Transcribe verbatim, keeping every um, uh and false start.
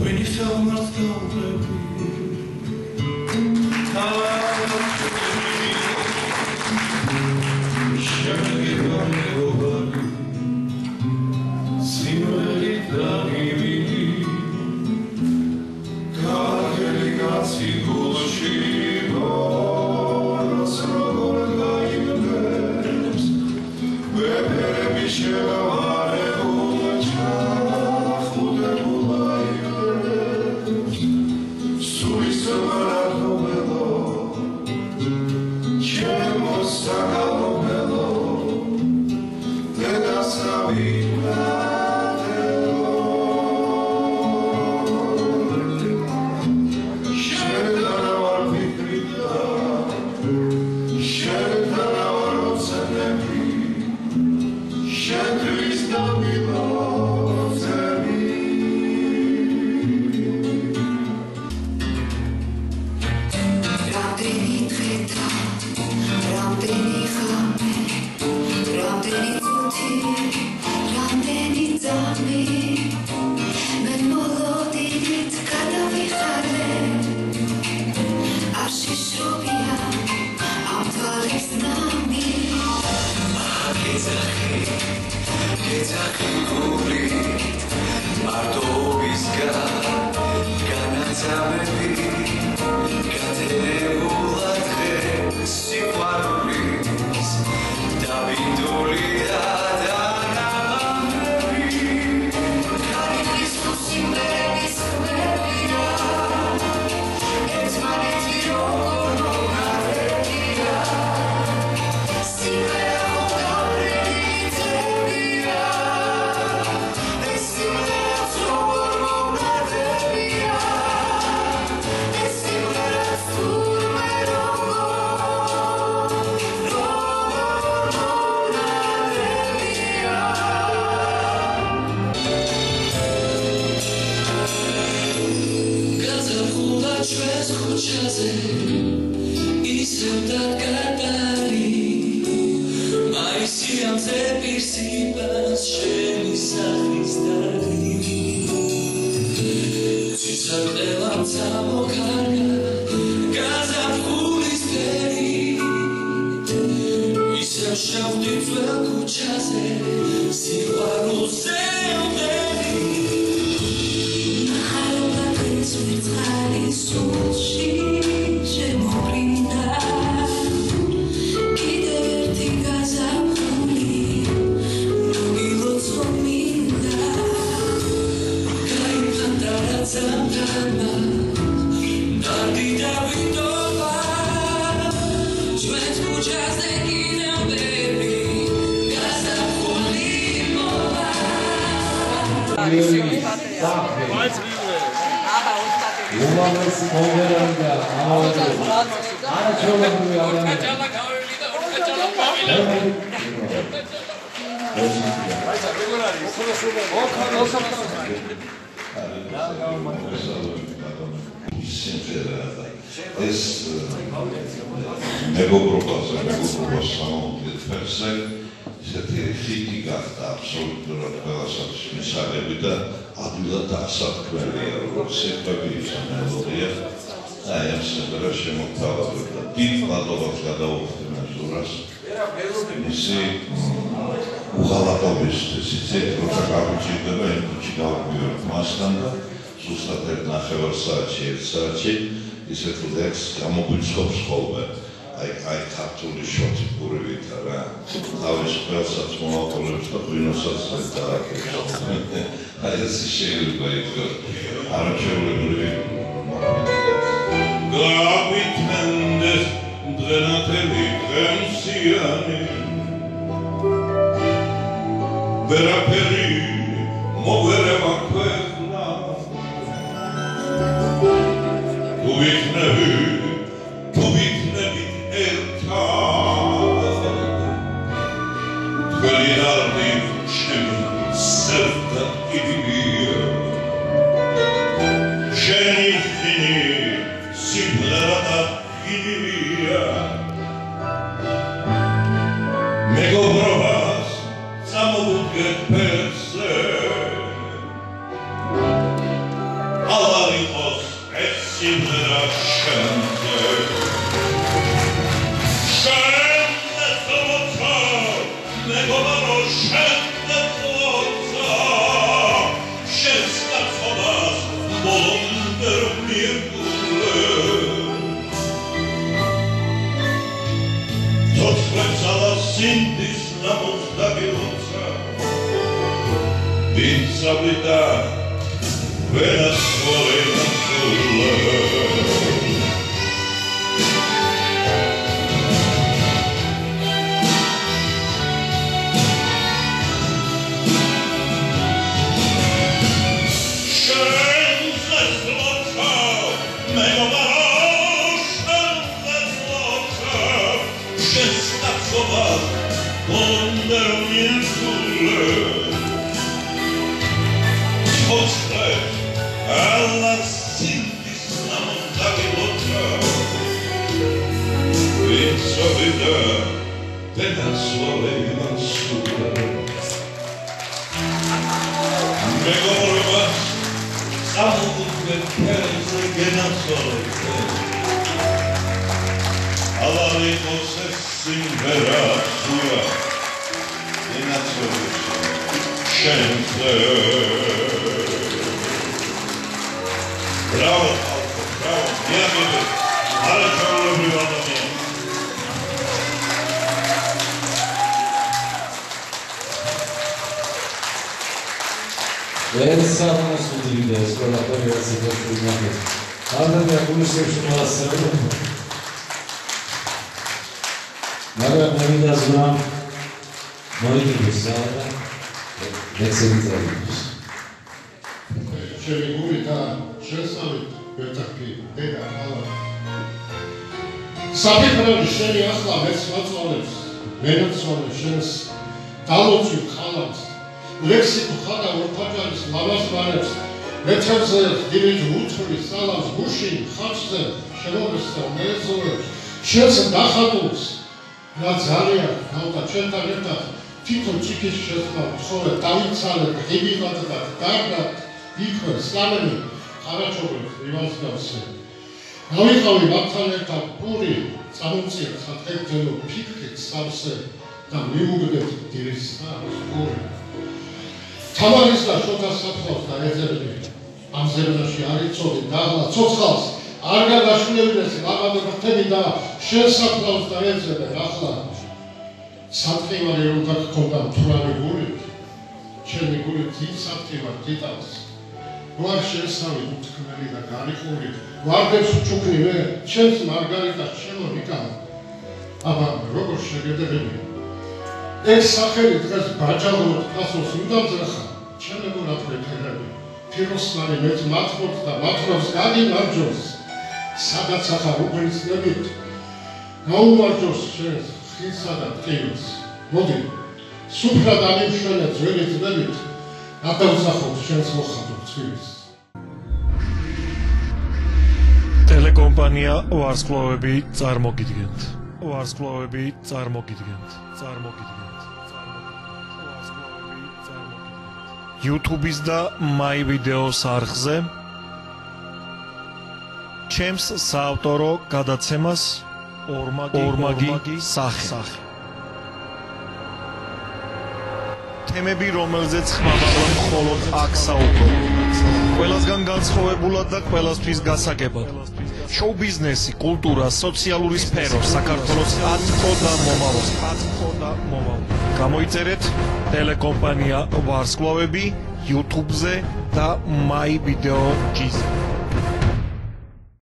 Al სიმღერა შენზე შენზე თლოცა მეგობარო შენზე თლოცა შენს კაცობას ბოლომდე რომ მიეკულე თოთხმეტ წელს სინდის ნამოს დაგილოცა ვინც ავიდა ვერასწორება alla sintis namon dagilota Vinso vida Venezuela i Mansura Megorvas Samudve Perze Genazolete Alarikos Simvera Sura Genazolete Shenze Bravo, Alko, bravo, bienvenue, ale ciągle wyładanie. Essa non succede, scuola poi la situazione. Allora mi conosce come la sera. Magari mi da zona, noi di quest'ora, l'ex-intelligence. Ჩემი გული და შესწავლით ვერტაკი დედა ხალა საფიქრები შენი ახლა მეც მოწოლებს მენაცვალე შენს დალოცი ხალას ლექსიკო ხადა ორფაჯარის ლავას მარებს მეცევზე დილით უცხრი სალავს გუშინ ხავსზე შემოვეს და მეწოლებს შენს დახატულს რა ძალიან გავდა ჩვენთან ერთად თვითონ ჭიქის შესწავლა ხოლმე დავიცალე ღიბიღად და გარდათ იქ სლამენი ყარაჩოღლის ივანსკავსე გავიყავი მაგთან ერთად პური წამოწია საერთო ფიქრით სავსე და მივუგდეთ დილის პური თამარის და შოთა საფხავს და ეძებდი ამ ზერდაში არ იცოდი დაღლა ცოცხალს არ გადაშულებდეს ლაბადო ფრთები და შესაფხავს და ეძებდი ახლა სათქიმარი რომ გქონდა თვრალი გული ჩემი გული თი სათქიმარ თიტავს ვარ შესავი უთქმელი და გარიყული ვარდებს ჩუქნივე ჩემს მარგარიტას ჩემო ნიკა აბა როგორ შეგედები ეს სახელი დღეს ბაჯალოთ ფასოს უდამძრახა ჩემო რაფრეთერები ფიროსლარი მეც მათმობს და მათრობს გადიმარჯოს სადაც ახარ უგრიცნებით გაუმარჯოს შენს ხილსა და ტყილს მოდი სუფრად ამიმშვენე ძველი ძნებით გადავსახოთ შენს მოხატულ ცვილს ტელეკომპანია ვარსკვლავები წარმოგიდგენთ ვარსკვლავები წარმოგიდგენთ წარმოგიდგენთ YouTube-ის და My Videos არხზე ჩემს საავტორო გადაცემას ორმაგი სახე თემები, რომელზეც ხმამაღლა მხოლოდ აქ საუბრობთ. ყველასგან განსხვავებულად და ყველასთვის გასაგებად. შოუ ბიზნესი, კულტურა, სოციალური სფერო, საქართველოს აწმყო და მომავალ. გამოიწერეთ ტელეკომპანია ვარსკვლავები YouTube-ზე და My Video G-ზე.